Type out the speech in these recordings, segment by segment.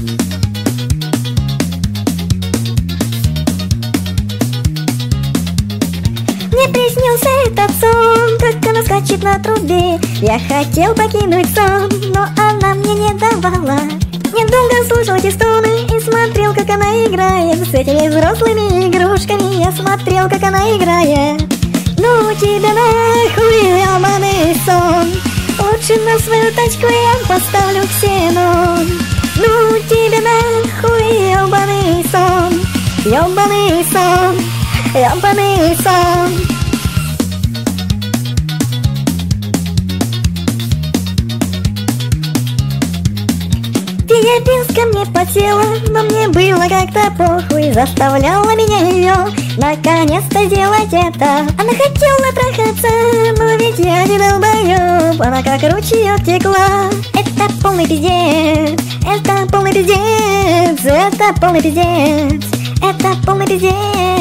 Мне приснился этот сон, как она скачет на трубе. Я хотел покинуть сон, но она мне не давала. Недолго слушал эти стоны и смотрел, как она играет с этими взрослыми игрушками. Я смотрел, как она играет. Ну тебя нахуй, ёбаный сон. Лучше на свою тачку я поставлю ксенон. Ну тебя нахуй, ёбаный сон. Ёбаный сон, ёбаный сон. Пилс ко мне потела, но мне было как-то похуй. Заставляла меня ее наконец-то сделать это. Она хотела трахаться, но ведь я не долбоёб. Она как ручеёк текла. Это полный пиздец, это полный пиздец, это полный пиздец, это полный пиздец.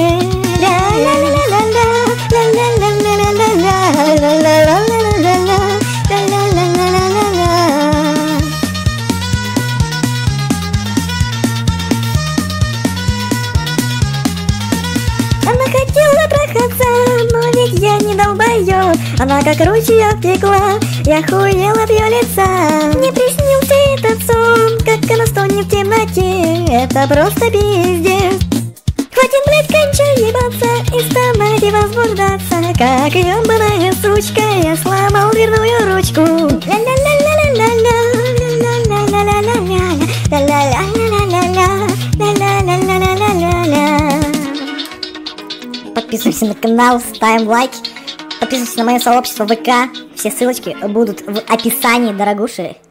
Она хотела трахаться, но ведь я не долбоёб. Она как ручеёк текла, я хуел от её лица. Мне приснился этот сон, как она стонет в темноте. Это просто пиздец. Хватит, блядь, кончай ебаться и стонать и возбуждаться. Как ёбаная сучка, я сломал дверную ручку. Подписывайся на канал, ставим лайки. Подписывайся на мое сообщество ВК. Все ссылочки будут в описании, дорогуши.